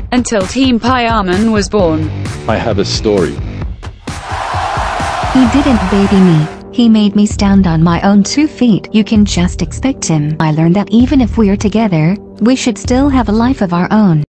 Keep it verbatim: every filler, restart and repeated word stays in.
until Team Payaman was born. I have a story. He didn't baby me. He made me stand on my own two feet. You can just expect him. I learned that even if we're together, we should still have a life of our own.